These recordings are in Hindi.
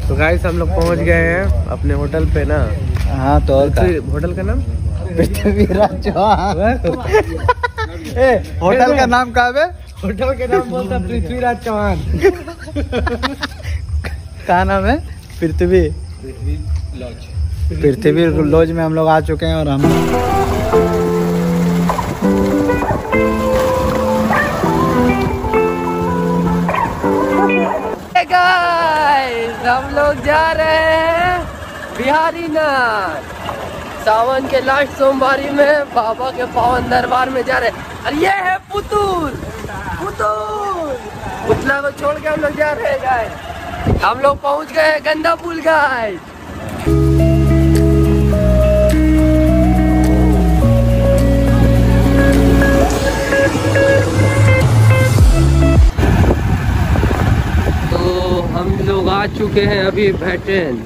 तो गाइस हम लोग पहुंच गए हैं अपने होटल पे ना। हाँ तो और होटल का नाम पृथ्वीराज चौहान। होटल का नाम क्या है? होटल के नाम बोलता पृथ्वीराज चौहान। क्या नाम है? पृथ्वी लॉज। पृथ्वी लॉज में हम लोग आ चुके हैं और हम लोग जा रहे हैं बिहारी नाथ। सावन के लास्ट सोमवारी में बाबा के पावन दरबार में जा रहे हैं। और ये है पुतला को छोड़ के हम लोग जा रहे हैं गाइस। हम लोग पहुंच गए हैं गंदा पुल गाइस। हम लोग आ चुके हैं अभी बैटन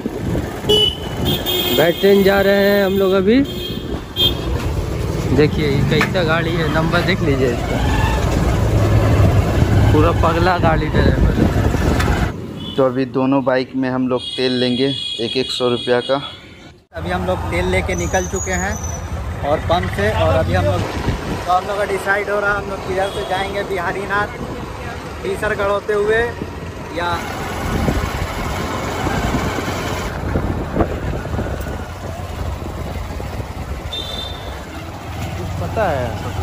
जा रहे हैं हम लोग अभी। देखिए ये कैसा गाड़ी है, नंबर देख लीजिए इसका, पूरा पगला गाड़ी ड्राइवर। तो अभी दोनों बाइक में हम लोग तेल लेंगे 100 रुपया का। अभी हम लोग तेल लेके निकल चुके हैं और पंप से, और अभी हम लोग का डिसाइड हो रहा है हम लोग किधर से जाएंगे, बिहारी नाथ टीसरगढ़ होते हुए या पता है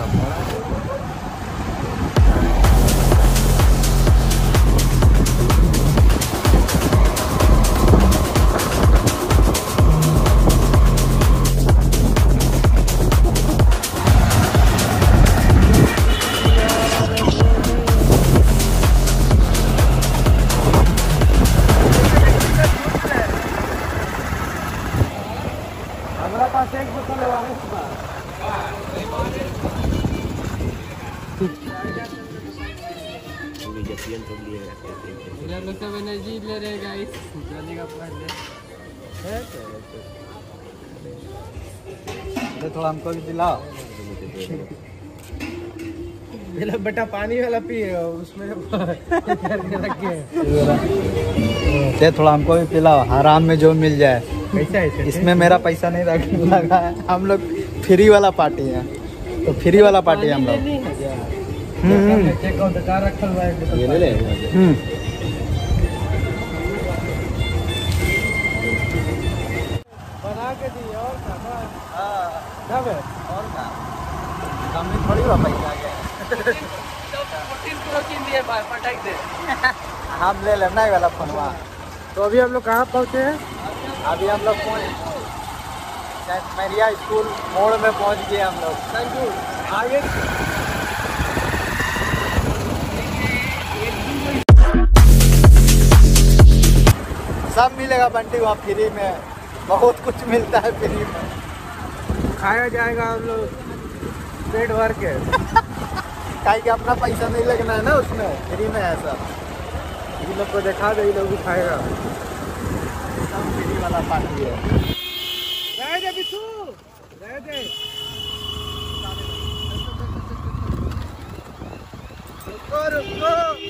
हमारा पास एक बोतल है। एनर्जी ले रहे गाइस, थोड़ा हमको भी पिलाओ। बेटा पानी वाला पिए उसमें दे, थोड़ा हमको भी पिलाओ, आराम में जो मिल जाए। कैसा है इसमें मेरा पैसा नहीं लगा है, हम लोग फ्री वाला पार्टी है, तो फ्री वाला पार्टी है हम लोग। बना के दी और थोड़ी पैसा हम ले लेना ही वाला फोनवा। तो अभी हम लोग कहाँ पहुँचे हैं? अभी हम लोग सेंट मैरिया स्कूल मोड़ में पहुंच गए हम लोग। आगे सब मिलेगा बंटी वहाँ फ्री में, बहुत कुछ मिलता है फ्री में। खाया जाएगा हम लोग पेट भर के। काहे कि अपना पैसा नहीं लगना है ना उसमें, फ्री में है सब। ये लोग को दिखा दे, ये लोग भी खाएगा। सब फ्री वाला पार्टी है। रह दे बिट्टू, रह दे। रुको।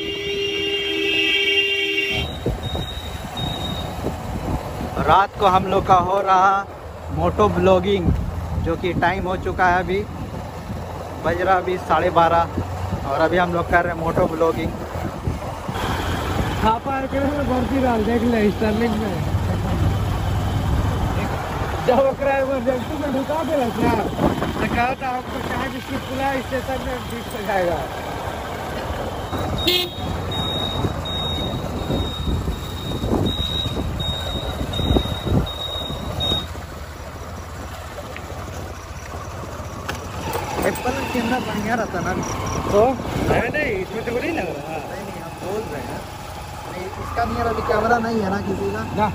रात को हम लोग का हो रहा मोटो ब्लॉगिंग, जो कि टाइम हो चुका है अभी, बज रहा अभी 12:30, और अभी हम लोग कर रहे हैं मोटो ब्लॉगिंग। भर्ती डाल देख ले स्टर्लिंग में। जब इमरजेंसी में ढुका दे तो कहा था हमको चाहे बिस्कुट खुला स्टेशन में बीच से जाएगा। एप्पल का कैमरा बढ़िया रहता ना, तो नहीं इसमें तो नहीं लग रहा। नहीं हम बोल रहे हैं इसका नहीं, अभी कैमरा नहीं है ना किसी का ना।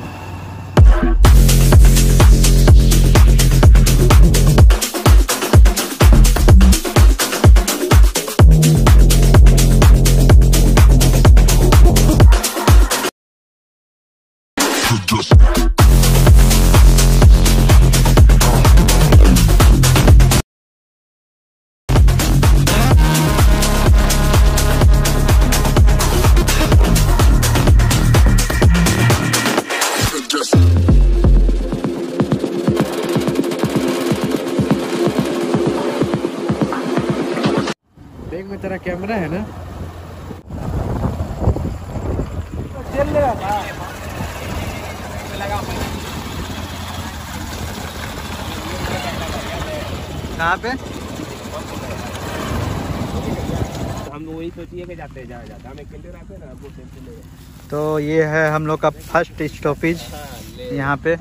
कहाँ पे? हम वही सोचिए कि जाते जहाँ जाते हम अकेले रहते ना, वो टेंशन नहीं है। तो ये है हम लोग का फर्स्ट स्टॉपेज यहाँ पे।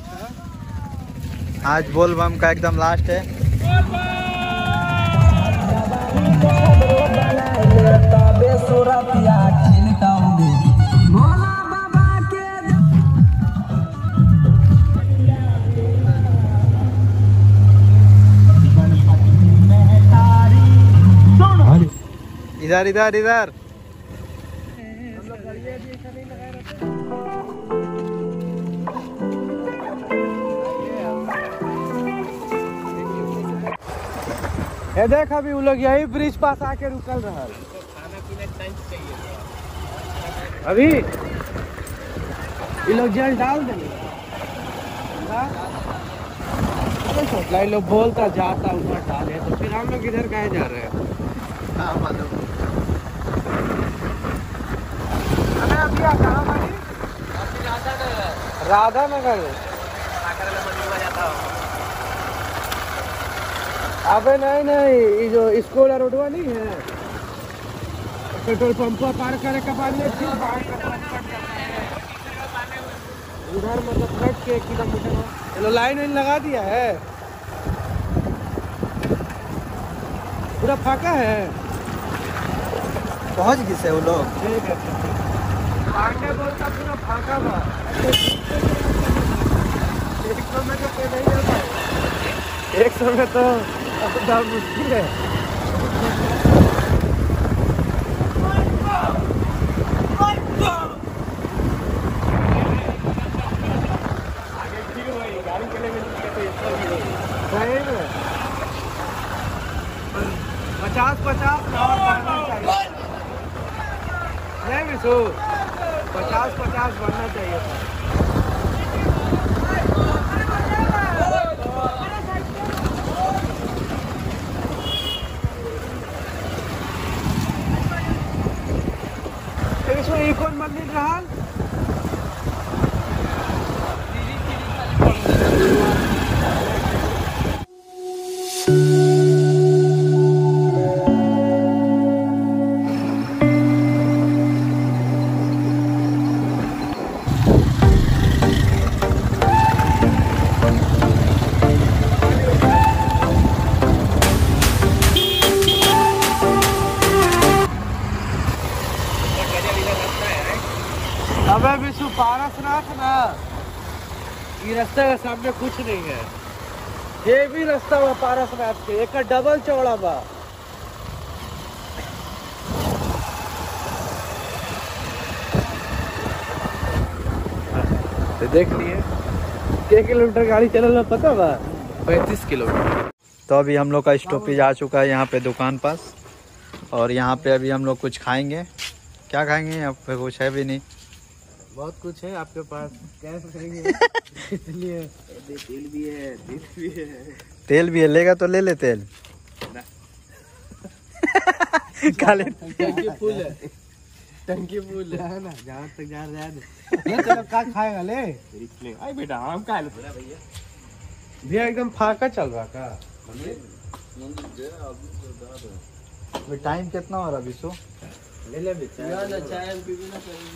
आज बोलबम का एकदम लास्ट है। इधर इधर इधर ये देख अभी वो लोग यही ब्रिज पास आके रुकल रहा। अभी ये लोग जल डाल देंगे। ये लोग बोलता जाता ऊपर डाले, तो फिर हम लोग इधर कहे जा रहे हैं? अभी आप कहाँ बनी? राधा नगर अबे नहीं नहीं, ये जो स्कूल रोडवा नहीं है, पेट्रोल पंप पार करे के बाद में फिर बाहर उधर मतलब कट के 1 किलोमीटर चलो लाइन वाइन लगा दिया है, पूरा फाका है। पहुँच गए से वो लोग। ठीक है, आगे बोलता पूरा फाका बा। 100 में तो पे नहीं जाता, 100 में तो दाम मुश्किल है। सही में 50-50 और बढ़ना चाहिए नहीं विशु, 50-50 बढ़ना चाहिए था। इसमें एक और मंदिर रहा, अबे विशु पारसनाथ ना, ये रास्ते के सामने कुछ नहीं है। ये भी रास्ता हुआ पारसनाथ के, एक का डबल चौड़ा बा। तो देख लिए कितने किलोमीटर गाड़ी चलल पता बा? 35 किलोमीटर। तो अभी हम लोग का स्टॉपेज आ चुका है यहाँ पे दुकान पास, और यहाँ पे अभी हम लोग कुछ खाएंगे। क्या खाएंगे? यहाँ पे कुछ है भी नहीं। बहुत कुछ है आपके पास, कैसे करेंगे? इसलिए तेल भी है, तेल भी है। तेल भी है, लेगा तो ले ले तेल। काले टंकी फुल है, टंकी फुल है ना, जहाँ तक जा रहा है। चलो क्या खाएगा ले? आई बेटा हम खा लो भैया। भैया एकदम फाका चल रहा का? टाइम कितना हो रहा अभी? सो ले ले बेटा ना चाय हम पी भी ना करेंगे।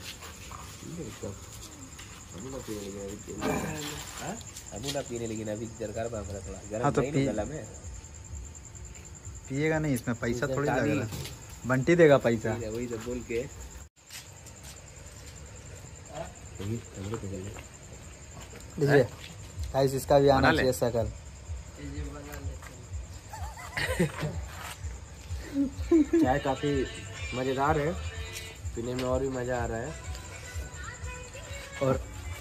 पीने लेकिन अभी दरकार थोड़ा हाँ तो पिएगा नहीं, इसमें पैसा थोड़ी लगेगा। बंटी देगा पैसा। वही तो बोल के लीजिए गाइस, इसका भी आना चाहिए शकल। चाय काफी मजेदार है, पीने में और भी मजा आ रहा है। और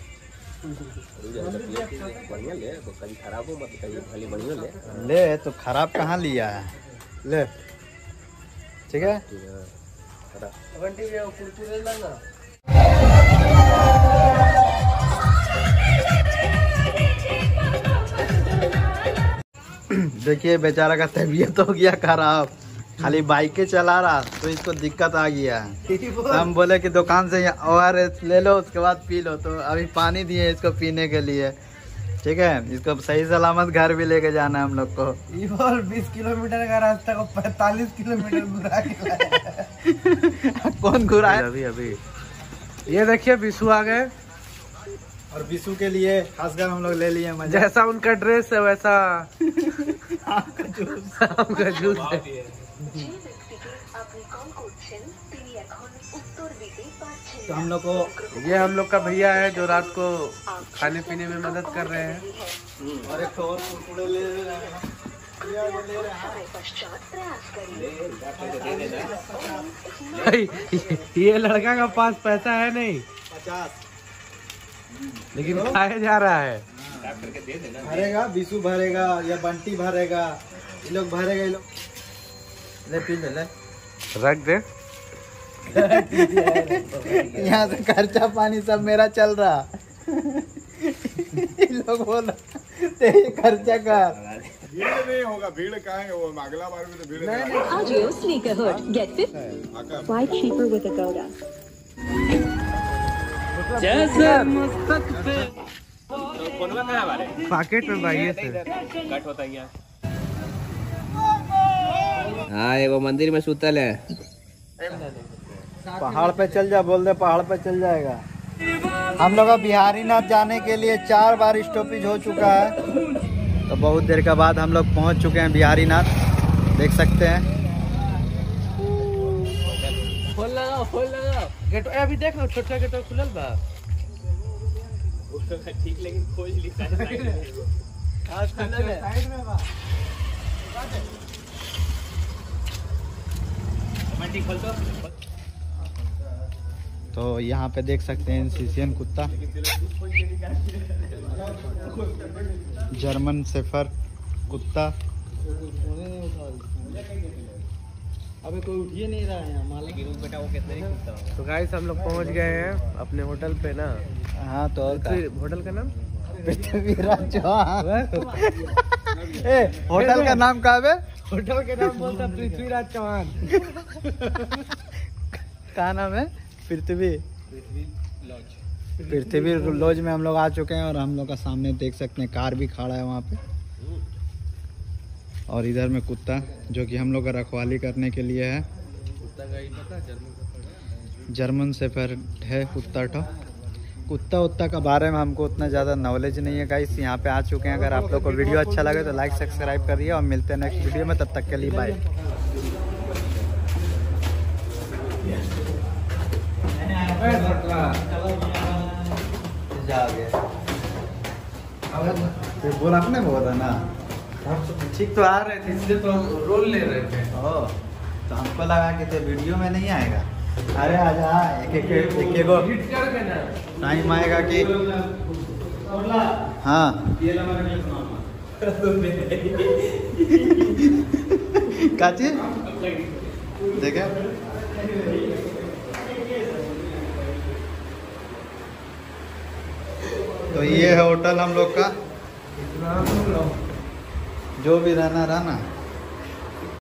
बढ़िया ले, कभी खराब हो मत, कभी भले बढ़िया ले तो खराब कहाँ लिया है, ले ठीक है। बंटी भैया कुरकुरे लाना। देखिए बेचारा का तबीयत हो गया खराब, खाली बाइकें चला रहा तो इसको दिक्कत आ गया। तो हम बोले कि दुकान से ORS ले लो, उसके बाद पी लो। तो अभी पानी दिए इसको पीने के लिए, ठीक है, इसको सही सलामत घर भी लेके जाना है हम लोग को। ये और 20 किलोमीटर का रास्ता को 45 किलोमीटर घुरा के कौन घुराए? अभी ये देखिए बिशु आ गए और बिशु के लिए खासकर हम लोग ले लिए मजा। जैसा उनका ड्रेस है वैसा आम का जूस है। तो हम लोग को ये हम लोग का भैया है जो रात को खाने पीने में मदद कर रहे हैं। और एक और कुरकुरे ले रहे हैं। ये लड़का का पास पैसा है नहीं 50 लेकिन खाया जा रहा है। भरेगा, बिशु भरेगा या बंटी भरेगा, ये लोग भरेगा, ये लोग ले पी ले रख दे। यहाँ से खर्चा पानी सब मेरा चल रहा। ये लोग बोल रहे खर्चा कर। भीड़ नहीं होगा, भीड़ कहाँ है? वो अगला बार में तो भीड़ नहीं। Audio Sneakerhood. Get 50. Why cheaper with Agoda? Pocket में भाई से हाँ एगो मंदिर में सुतल है। पहाड़ पे चल जा, बोल दे पहाड़ पे चल जाएगा। हम लोग बिहारीनाथ जाने के लिए 4 बार स्टॉपेज हो चुका है। तो बहुत देर के बाद हम लोग पहुंच चुके हैं बिहारीनाथ, देख सकते हैं। खोल लगा गेट अभी देख लो, छोटा गेट खुलल बा। ठीक लेकिन खोज ली साइड में बा। तो यहाँ पे देख सकते हैं सीसियन कुत्ता, जर्मन शेफर्ड कुत्ता। अबे कोई उठिए नहीं रहा है मालिक। बेटा वो कितने ही कुत्ता। तो गाइस हम लोग पहुंच गए हैं अपने होटल पे ना। हाँ तो और होटल का नाम पृथ्वीराज चौहान। ए होटल का नाम क्या है? होटल के नाम बोलता पृथ्वीराज चौहान। क्या नाम है? पृथ्वी लॉज में हम लोग आ चुके हैं। और हम लोग का सामने देख सकते हैं कार भी खड़ा है वहाँ पे। और इधर में कुत्ता जो कि हम लोग का रखवाली करने के लिए है। जर्मन शेफर्ड है कुत्ता। कुत्ता का बारे में हमको उतना ज़्यादा नॉलेज नहीं है गाइस। यहाँ पे आ चुके हैं। अगर आप लोग को वीडियो अच्छा लगे तो लाइक सब्सक्राइब करिए और मिलते हैं नेक्स्ट वीडियो में। तब तक के लिए बाय। बोला आपने बोला ना, ठीक तो आ रहे थे इसलिए तो रोल ले रहे थे। तो हमको लगा कि तो वीडियो में नहीं आएगा। अरे आजा, एक टाइम आएगा कि हाँ क्या चीज देखे। तो ये है होटल हम लोग का। जो भी रहना